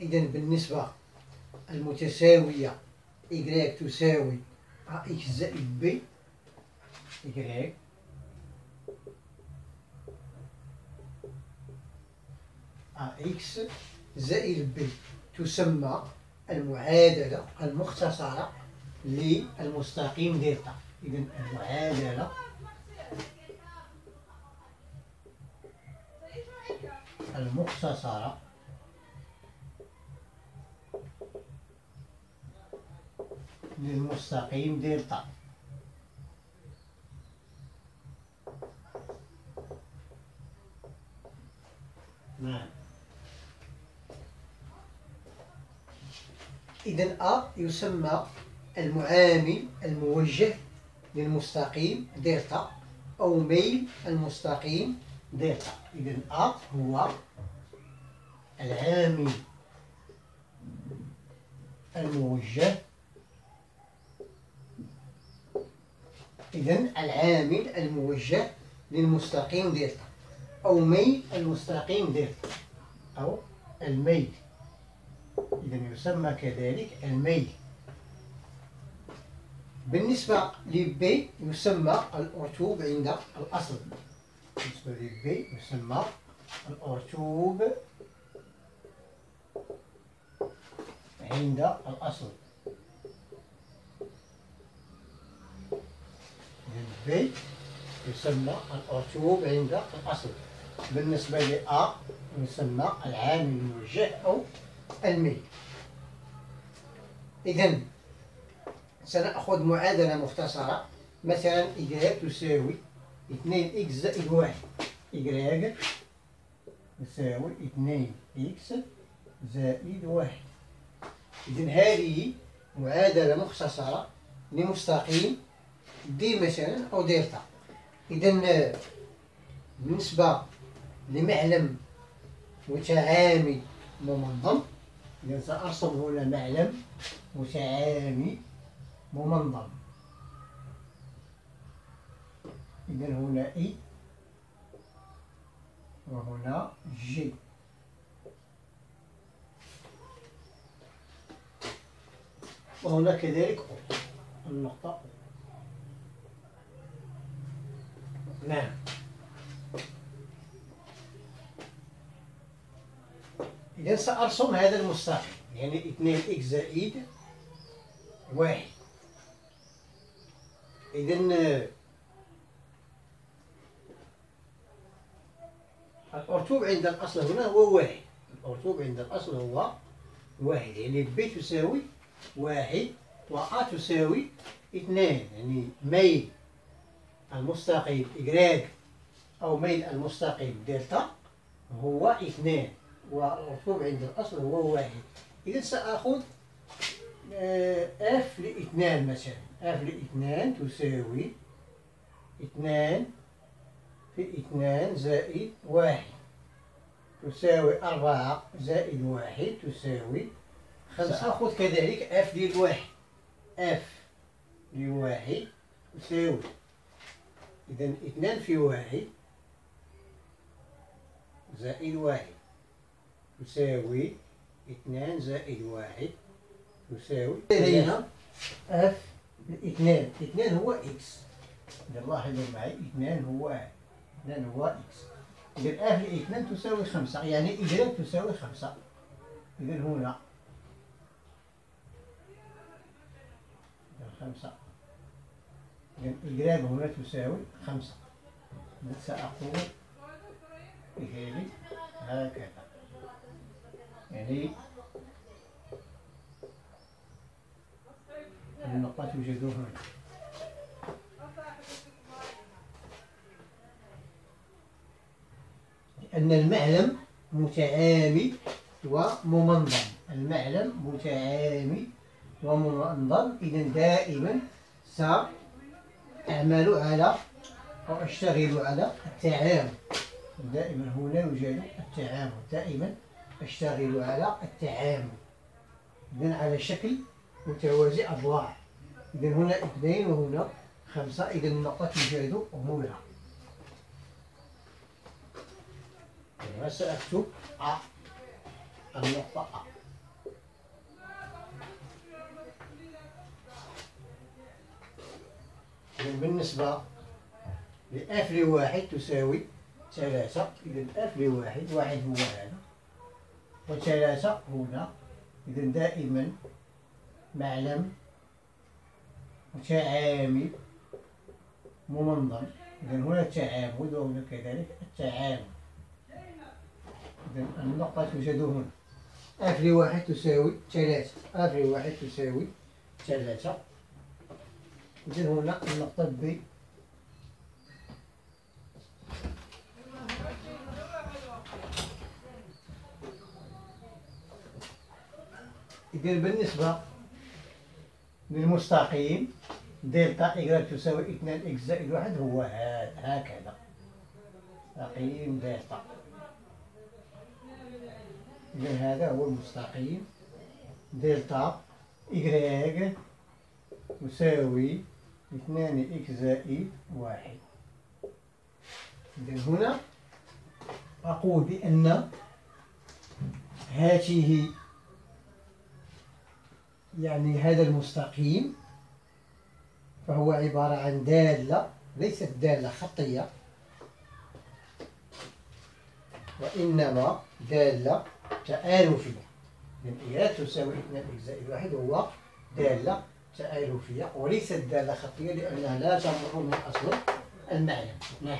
إذا بالنسبة المتساوية إكس تساوي إكس زائد بي، إكس زائد بي تسمى المعادلة المختصرة للمستقيم دلتا. إذا المعادلة المختصرة للمستقيم دلتا. نعم. إذا أ يسمى المعامل الموجه للمستقيم دلتا أو ميل المستقيم دلتا. إذا أ هو العامل الموجه، العامل الموجه للمستقيم دلتا أو ميل المستقيم دلتا أو الميل. إذا يسمى كذلك الميل. بالنسبة لبي يسمى الأرتوب عند الأصل. بالنسبة لبي يسمى الأرتوب عند الأصل. بي يسمى الأرتوب عند الأصل. بالنسبة لأ يسمى العامل الموجه أو الميل. إذا سنأخذ معادلة مختصرة. مثلا إكس تساوي 2 إكس زائد 1. إكس تساوي 2 إكس زائد 1. إذا هذه معادلة مختصرة لمستقيم دي مثلا أو دلتا. إذا بالنسبة لمعلم متعامل ممنظم، إذا سأرسم هنا معلم متعامل ممنظم. إذا هنا إي وهنا جي. وهنا كذلك أو، النقطة أو. نعم. إذا سأرسم هذا المستقيم، يعني 2 إكس زائد 1. إذا الأرتوب عند الأصل هنا هو 1. الأرتوب عند الأصل هو 1، يعني بي تساوي 1 وأ تساوي 2. يعني ميل المستقيم إكس أو ميل المستقيم دلتا هو 2، والأرتوب عند الأصل هو 1. إذا سأخذ اف ل2 مثلا. اف ل2 تساوي 2 في 2 زائد 1 تساوي 4 زائد 1 تساوي 5. سأخذ كذلك اف للواحد. اف لواحد تساوي، إذا 2 في 1 زائد 1 تساوي 2 زائد 1 تساوي. هنا اف ل2. 2 هو اكس. إذا لاحظوا معي 2 هو اكس. إذا اف ل2 تساوي 5، يعني إكس تساوي 5. إذا هنا 5. إذا إكس هنا تساوي 5. سأقول كذلك هكذا، يعني النقطة توجد هنا. لأن المعلم متعامل وممنظم. المعلم متعامل ومنظم، إذا دائما سأعمل على أو أشتغل على التعامل. دائما هنا يوجد التعامل، دائما أشتغل على التعامل. إذا على شكل متوازي أضلاع. إذا هنا 2 وهنا 5، إذا النقطة توجد هنا. هنا سأكتب أ، النقطة أ. إذن بالنسبة لإف لواحد تساوي 3. إذن إف لواحد، واحد هو هذا و3 هنا. إذن دائما معلم متعامل ممنظم. إذن هنا التعامد وهنا كذلك التعامد. إذن النقطة توجد هنا. إف لواحد تساوي 3، إف لواحد تساوي 3. إذن هنا النقطة ب. إذن بالنسبة للمستقيم دلتا إكس تساوي 2 إكس زائد 1 هو هكذا مستقيم دلتا. إذن هذا هو المستقيم دلتا إكس تساوي 2 إكس زائد 1. إذن هنا أقول بأن هذه يعني هذا المستقيم فهو عبارة عن دالة، ليست دالة خطية وإنما دالة تآلفية. من إيات تساوي 2 إكس زائد 1 هو دالة تآلفية وليست دالة خطية لأنها لا تمر من أصل المعلم. نعم.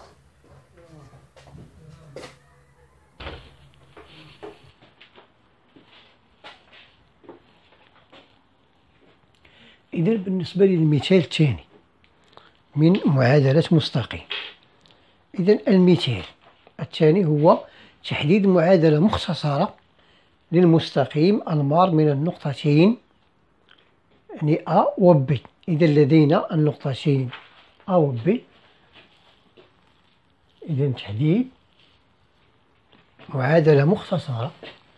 إذن بالنسبة للمثال الثاني من معادلة مستقيم. إذن المثال الثاني هو تحديد معادلة مختصرة للمستقيم المار من النقطتين يعني A و B. إذن لدينا النقطتين A و B. إذن تحديد معادلة مختصرة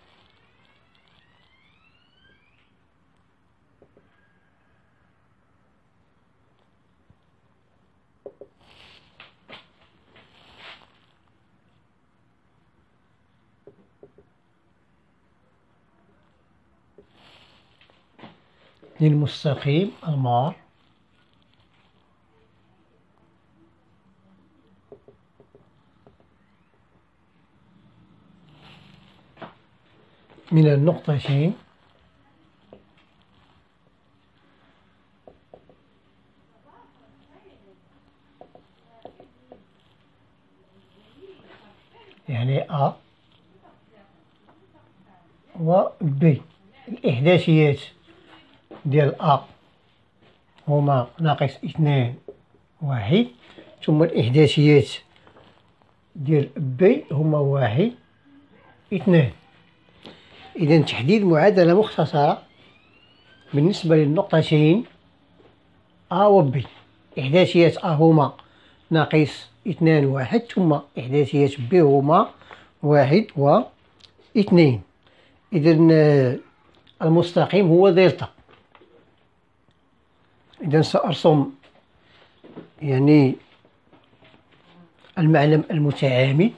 للمستقيم المار من النقطتين يعني A و B. الإحداثيات ديال A هما ناقص 2 1 ثم الإحداثيات ديال B هما 1 2. إذن تحديد معادلة مختصرة بالنسبة للنقطتين A و B. إحداثيات A هما ناقص 2 1 ثم إحداثيات B هما 1 و 2. إذن المستقيم هو دلتا. إذن سأرسم يعني المعلم المتعامد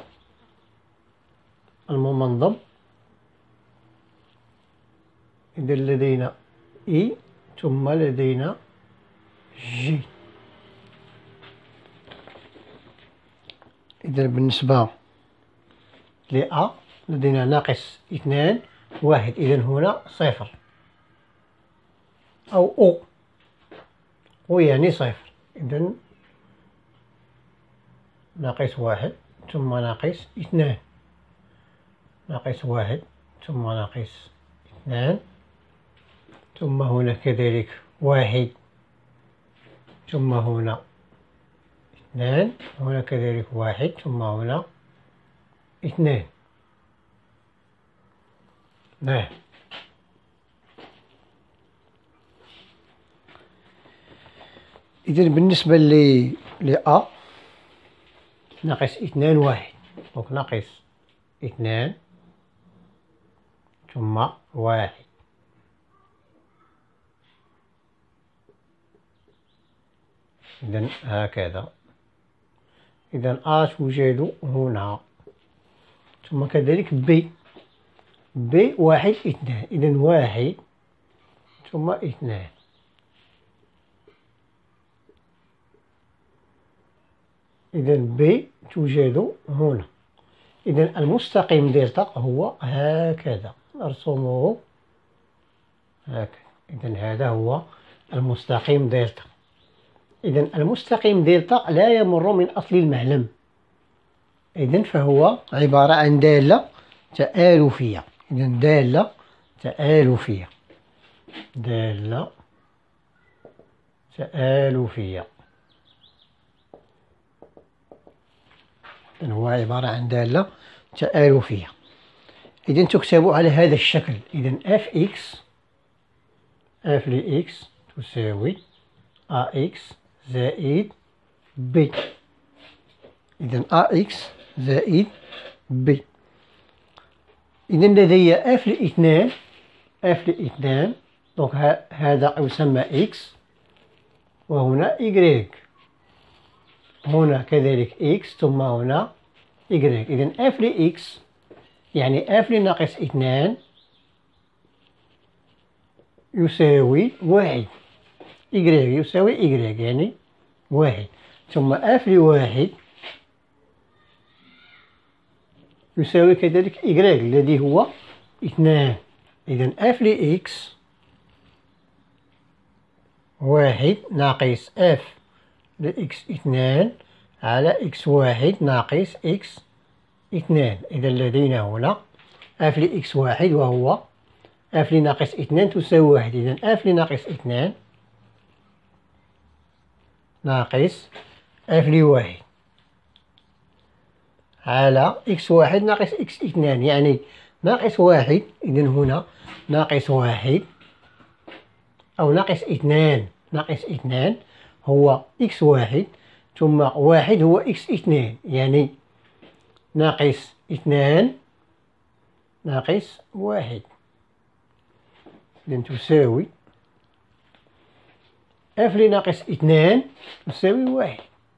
الممنظم. إذن لدينا E ثم لدينا G. إذن بالنسبة ل A لدينا ناقص 2 1. إذن هنا 0 أو أو يعني 0. إذن ناقص 1 ثم ناقص 2 ناقص 1 ثم ناقص 2 ثم هنا كذلك 1 ثم هنا 2 هنا كذلك 1 ثم هنا 2. نعم. إذن بالنسبة ل A ناقص 2 1 دونك ناقص 2 ثم 1. إذن هكذا. إذن A توجد هنا ثم كذلك B 1 2. إذن 1 ثم 2. إذا ب توجد هنا. إذا المستقيم دلتا هو هكذا، نرسمه هكذا. إذا هذا هو المستقيم دلتا. إذا المستقيم دلتا لا يمر من أصل المعلم، إذا فهو عبارة عن دالة تآلفية. إذا دالة تآلفية، دالة تآلفية. هو عبارة عن دالة تآلفية. إذا تكتب على هذا الشكل. إذا اف اكس، اف لإكس تساوي ا اكس زائد ب. إذا ا اكس زائد ب. إذا لدي اف لاثنان، اف لاثنان، دونك هذا يسمى اكس، وهنا إيكغيك، هنا كذلك إكس، ثم هنا إيكغيك. إذا اف لإكس يعني اف لناقص اثنان يساوي واحد، إيكغيك يساوي إيكغيك يعني واحد، ثم اف لواحد يساوي كذلك إيكغيك الذي هو اثنان. إذا اف لإكس واحد ناقص اف لإكس اثنان على إكس واحد ناقص إكس اثنان. إذا لدينا هنا اف لإكس واحد وهو اف لناقص اثنان تساوي واحد. إذا اف لناقص اثنان ناقص اف لواحد على إكس واحد ناقص إكس اثنان يعني ناقص واحد. إذا هنا ناقص واحد أو ناقص اثنان، ناقص اثنان هو إكس واحد، ثم واحد هو إكس اثنان يعني ناقص اثنان ناقص واحد. إذا تساوي اف لناقص اثنان تساوي واحد،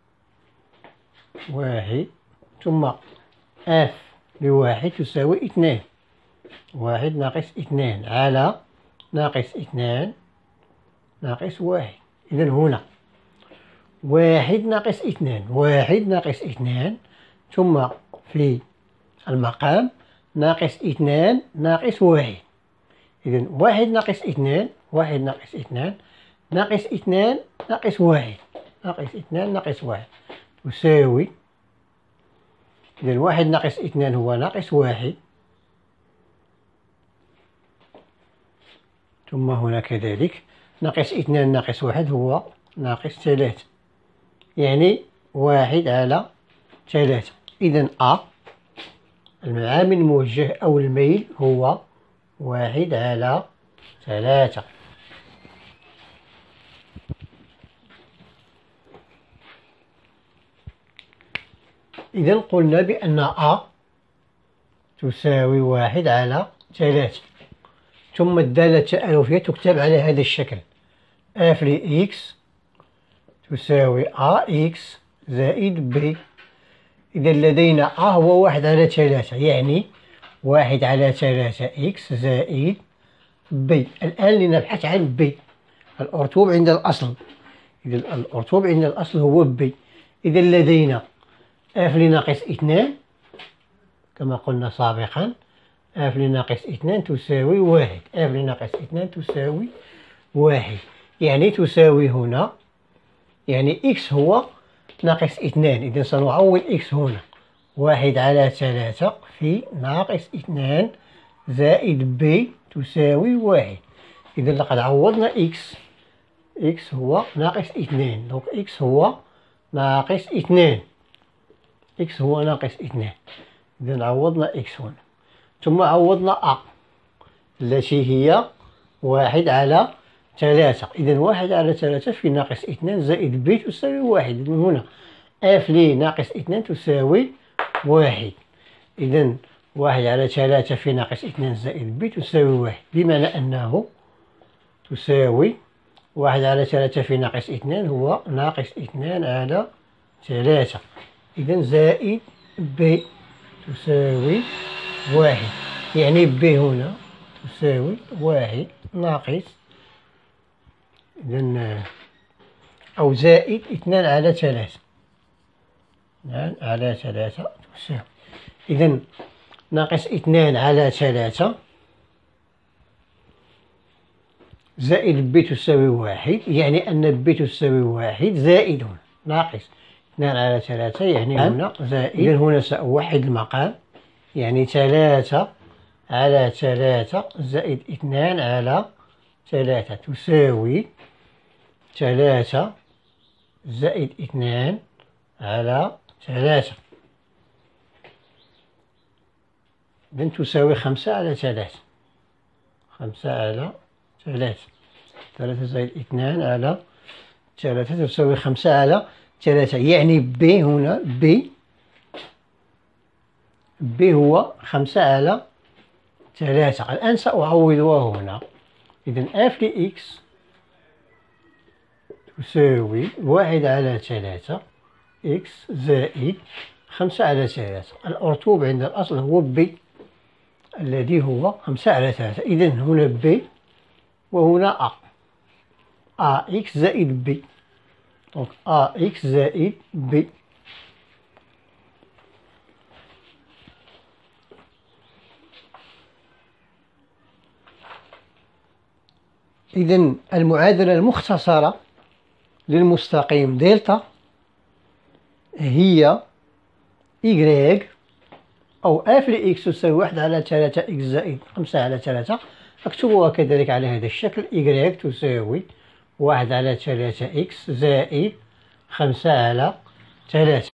واحد، ثم اف لواحد تساوي اثنان، واحد ناقص اثنان على ناقص اثنان ناقص واحد. إذا هنا واحد ناقص اثنان، واحد ناقص اثنان، ثم في المقام ناقص اثنان ناقص واحد. إذا واحد ناقص اثنان، واحد ناقص اثنان ناقص اثنان ناقص واحد، ناقص اثنان ناقص واحد تساوي. إذا واحد ناقص اثنان هو ناقص واحد، ثم هنا كذلك ناقص اثنان ناقص واحد هو ناقص ثلاثة، يعني واحد على ثلاثة. إذا المعامل الموجه أو الميل هو واحد على ثلاثة. إذا قلنا بأن تساوي واحد على ثلاثة، ثم الدالة التآلفية تكتب على هذا الشكل. اف لإكس تساوي إكس زائد ب. إذا لدينا هو واحد على ثلاثة يعني واحد على ثلاثة إكس زائد ب. الآن لنبحث عن ب، الأرتوب عند الأصل. إذا الأرتوب عند الأصل هو ب. إذا لدينا اف لناقص اثنان كما قلنا سابقا، اف لناقص اثنان تساوي واحد، اف لناقص اثنان تساوي واحد، يعني تساوي هنا يعني إكس هو ناقص اثنان. إذا سنعوض إكس هنا واحد على ثلاثة في ناقص اثنان زائد ب تساوي واحد. إذا لقد عوضنا إكس هو ناقص اثنان، دونك إكس هو ناقص اثنان، إكس هو ناقص اثنان. إذا عوضنا إكس هنا، ثم عوضنا التي هي واحد على ثلاثة. إذا واحد على ثلاثة في ناقص اثنان زائد ب تساوي واحد. من هنا اف لي ناقص اثنان تساوي واحد. إذا واحد على ثلاثة في ناقص اثنان زائد ب تساوي واحد، بمعنى أنه تساوي واحد على ثلاثة في ناقص اثنان هو ناقص اثنان على ثلاثة. إذا زائد ب تساوي واحد، يعني ب هنا تساوي واحد ناقص إذا أو زائد اثنان على ثلاثة. 2 على 3 تساوي، إذا ناقص 2 على 3 زائد ب تساوي 1، يعني أن ب تساوي 1 زائد هنا ناقص 2 على 3 يعني هنا زائد. إذا هنا سأوحد المقام، يعني 3 على 3 زائد 2 على 3 تساوي 3 زائد 2 على 3، إذن تساوي 5 على 3، 5 على 3، 3 زائد 2 على 3 تساوي 5 على 3، يعني ب هنا ب هو 5 على 3. الآن سأعوضها هنا، إذن f لإكس تساوي 1 على 3 إكس زائد 5 على 3. الأرطوب عند الأصل هو ب الذي هو 5 على 3، إذن هنا ب وهنا أ إكس زائد ب، دونك أ إكس زائد ب. إذن المعادلة المختصرة للمستقيم دلتا هي y أو f لإكس تساوي 1 على 3 إكس زائد 5 على 3. أكتبها كذلك على هذا الشكل، y تساوي 1 على 3 إكس زائد 5 على 3.